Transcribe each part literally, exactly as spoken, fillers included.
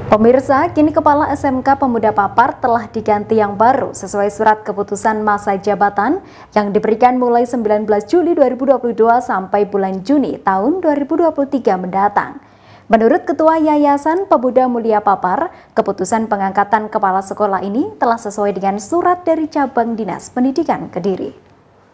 Pemirsa, kini Kepala S M K Pemuda Papar telah diganti yang baru sesuai surat keputusan masa jabatan yang diberikan mulai sembilan belas Juli dua ribu dua puluh dua sampai bulan Juni tahun dua ribu dua puluh tiga mendatang. Menurut Ketua Yayasan Pemuda Mulia Papar, keputusan pengangkatan kepala sekolah ini telah sesuai dengan surat dari Cabang Dinas Pendidikan Kediri.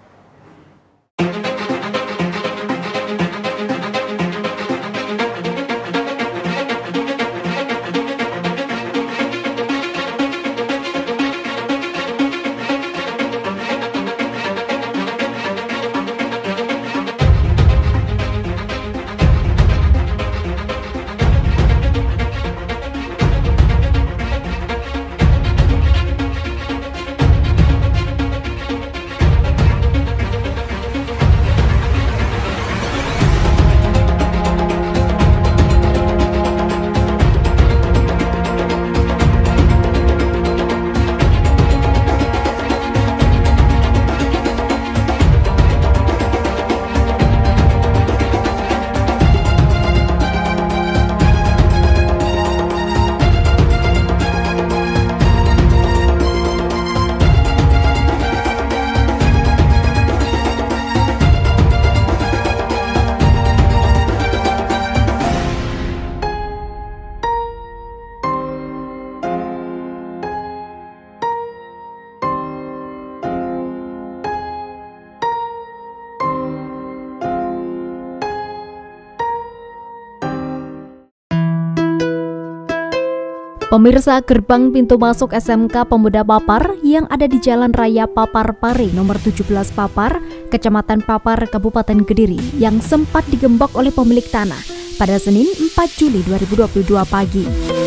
Pemirsa, gerbang pintu masuk S M K Pemuda Papar yang ada di Jalan Raya Papar Pare nomor tujuh belas Papar, Kecamatan Papar, Kabupaten Kediri yang sempat digembok oleh pemilik tanah pada Senin empat Juli dua ribu dua puluh dua pagi.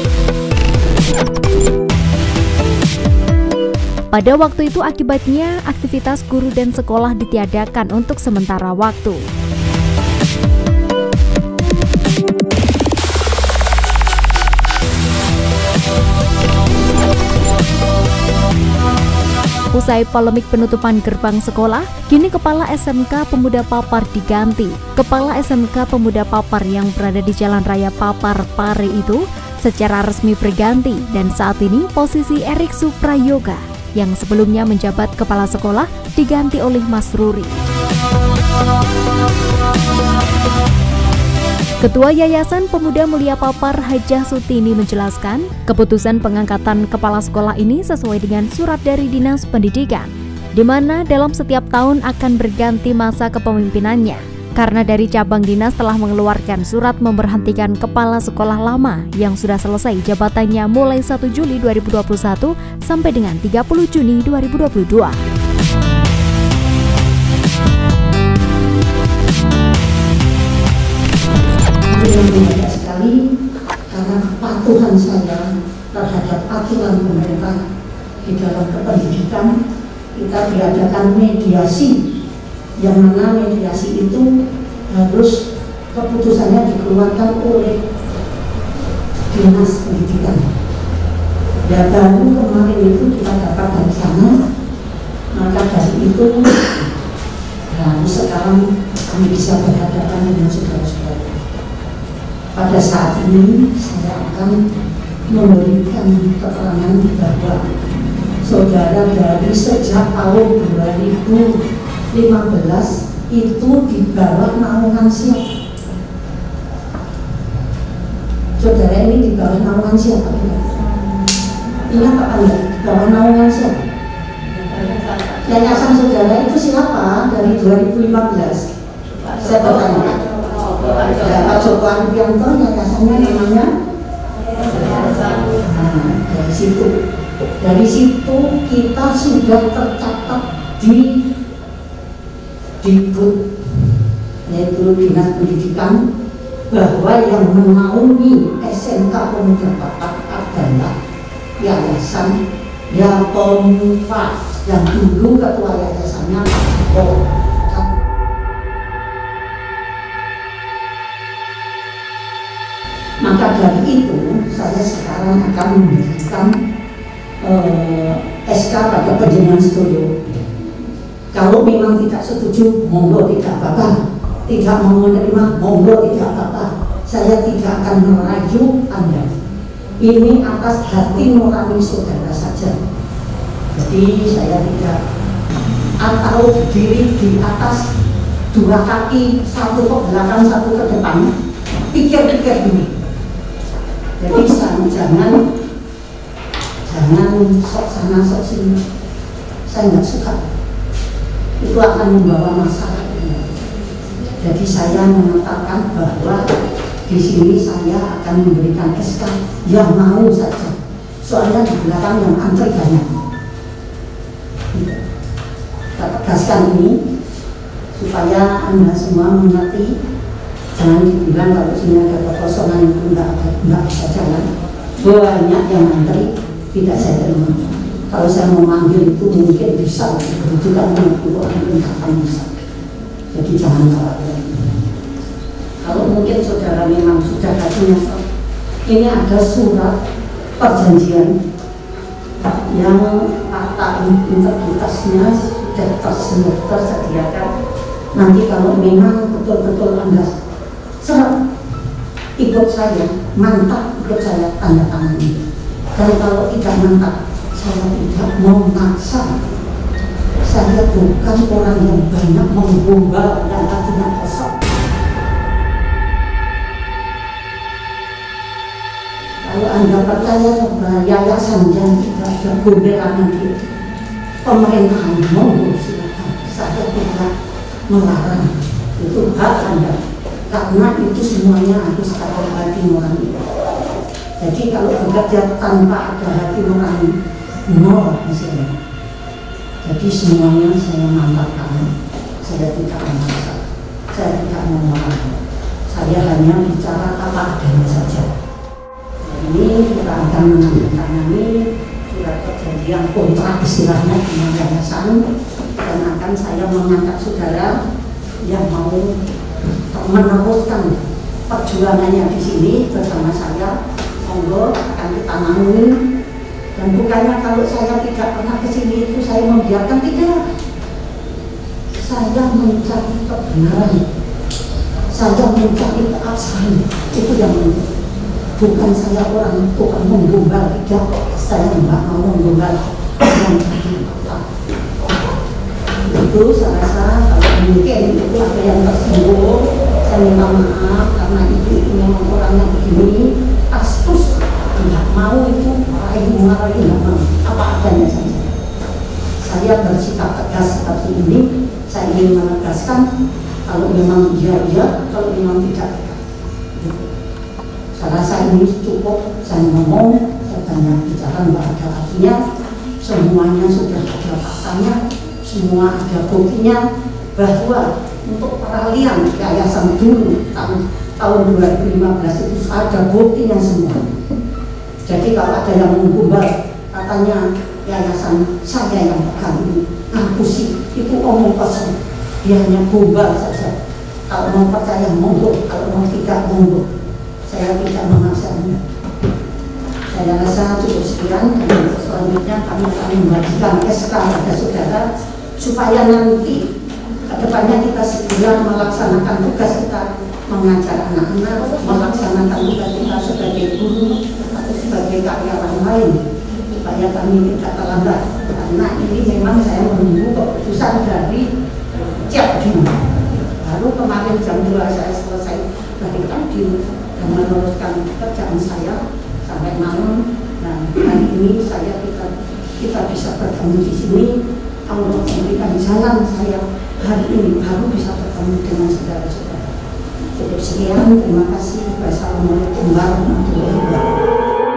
Pada waktu itu akibatnya aktivitas guru dan sekolah ditiadakan untuk sementara waktu. Usai polemik penutupan gerbang sekolah, kini Kepala S M K Pemuda Papar diganti. Kepala S M K Pemuda Papar yang berada di Jalan Raya Papar Pare itu secara resmi berganti dan saat ini posisi Erik Suprayoga yang sebelumnya menjabat kepala sekolah diganti oleh Mas Ruri. Ketua Yayasan Pemuda Mulia Papar Hajah Sutini menjelaskan, keputusan pengangkatan kepala sekolah ini sesuai dengan surat dari Dinas Pendidikan, di mana dalam setiap tahun akan berganti masa kepemimpinannya, karena dari cabang dinas telah mengeluarkan surat memberhentikan kepala sekolah lama yang sudah selesai jabatannya mulai satu Juli dua ribu dua puluh satu sampai dengan tiga puluh Juni dua ribu dua puluh dua. Yang banyak sekali karena kepatuhan saya terhadap aturan pemerintah di dalam kependidikan. Kita diadakan mediasi, yang mana mediasi itu harus keputusannya dikeluarkan oleh Dinas Pendidikan. Ya baru kemarin itu kita dapat dari sana, maka dari itu baru sekarang kami bisa berhadapan dengan saudara-saudara. Pada saat ini saya akan memberikan keterangan bahwa saudara dari sejak tahun dua ribu lima belas itu di bawah naungan siapa? Saudara ini di bawah naungan siapa? Ingat apa enggak? Di bawah naungan siapa? Yayasan saudara itu siapa dari dua ribu lima belas? Saya bertanya. Ya, Pak Joko Andrianto, yayasannya namanya. Nah, dari situ, dari situ kita sudah tercatat di Dikbud, yaitu Dinas Pendidikan, bahwa yang menaungi S M K Pemuda Papar adalah Yayasan Yakomufa yang dulu ketua yayasannya Pak Joko. Maka dari itu saya sekarang akan memberikan eh, S K pada Panjenengan Sedoyo. Kalau memang tidak setuju, monggo tidak apa-apa. Tidak mau menerima, monggo tidak apa-apa. Saya tidak akan merayu Anda. ini atas hati nurani saudara saja. Jadi saya tidak atau berdiri di atas dua kaki, satu ke belakang, satu ke depan. Pikir-pikir dulu. Jadi jangan jangan sok sana sok sini. Saya nggak suka. Itu akan membawa masalah. Jadi saya mengatakan bahwa di sini saya akan memberikan S K yang mau saja. Soalnya di belakang yang antri banyak. Kita tegaskan ini supaya Anda semua mengerti. Jangan dibilang kalau sini ada kekosongan itu enggak, enggak bisa jalan. Banyak yang antri, tidak saya terima. Kalau saya mau manggil itu mungkin bisa, juga untuk orang akan bisa. Jadi jangan khawatir. Kalau mungkin saudara memang sudah hatinya, ini ada surat perjanjian yang akta integritasnya sudah tersediakan. Nanti kalau memang betul-betul Anda serap ikut saya, mantap ikut saya, tanda tangan ini. Dan kalau tidak mantap, saya tidak mau maksa. Saya bukan orang yang banyak menggombal dan hatinya kosong. Kalau Anda percaya bahwa yayasan yang tidak ada gombelan nanti pemerintahan, monggo silakan. Saya tidak melarang, itu hak Anda. Karena itu semuanya harus ada hati nurani. Jadi kalau bekerja tanpa ada hati nurani, nol hasilnya. Jadi semuanya saya mantapkan. Saya tidak memaksa, saya tidak melarang. Saya hanya bicara apa adanya saja. Ini kita akan menandatangani surat perjanjian kontrak istilahnya dengan yayasan, dan akan saya mengangkat saudara yang mau meneruskan perjuangannya di sini bersama saya. Monggo akan kita nanggung. Dan bukannya kalau saya tidak pernah ke sini itu saya membiarkan, tidak. Saya mencari kebenaran, saya mencari keabsahan, itu yang penting. Bukan saya orang bukan menggombal, tidak. Saya tidak mau menggombal. Itu saya rasa kalau mungkin itu ada yang tersinggung, saya minta maaf karena itu, itu memang orang yang begini astus, tidak mau itu marahin marahin, tidak mau, apa adanya saja. Saya bersikap tegas seperti ini. Saya ingin menegaskan kalau memang iya iya, kalau memang tidak tidak. Saya rasa ini cukup. Saya ngomong, saya banyak bicara, nggak ada artinya. Semuanya sudah ada faktanya, semua ada buktinya bahwa untuk peralihan yayasan dulu tahun tahun dua ribu lima belas itu ada buktinya semua. Jadi kalau ada yang menggombal katanya yayasan saya yang pegang ini, ngaku sih itu omong kosong, dia hanya gombal saja. Kalau mau percaya monggo, kalau mau tidak monggo. Saya tidak memaksa Anda. Saya rasa cukup sekian, dan selanjutnya kami akan membagikan S K pada saudara supaya nanti kedepannya kita segera melaksanakan tugas kita mengajar anak-anak, melaksanakan tugas kita sebagai guru atau sebagai karyawan lain, supaya kami tidak terlambat. Karena ini memang saya menunggu keputusan dari Jakdim. Baru kemarin jam dua saya selesai dari Jakdim dan meneruskan pekerjaan saya sampai malam, dan hari ini saya kita kita bisa bertemu di sini. Allah memberikan jalan saya hari ini baru bisa bertemu dengan saudara-saudara. Cukup sekian, terima kasih. Wassalamualaikum warahmatullahi wabarakatuh.